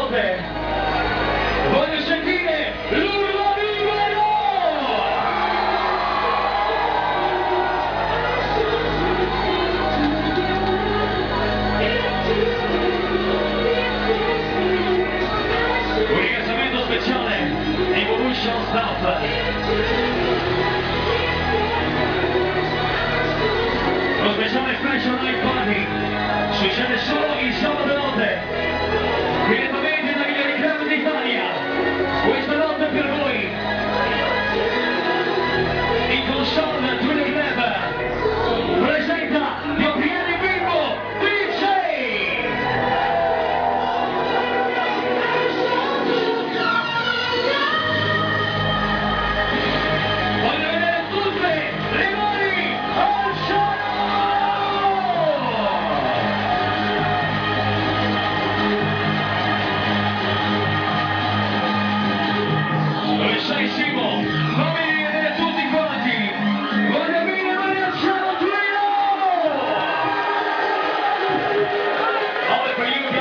note, voglio sentire l'urlo libero! Un ringraziamento speciale Evolution Staff. Lo speciale Fashion Night Party succede solo il sabato notte, direttamente dai migliori club d'Italia. Questa notte per voi in console Twitter Club presenta Dio Pieri Bimbo DJ. Voglio vedere tutte le mani al cielo! Dove sei Simo? Fammi vedere tutti quanti! Voglio venire mani al cielo, Torino! All for you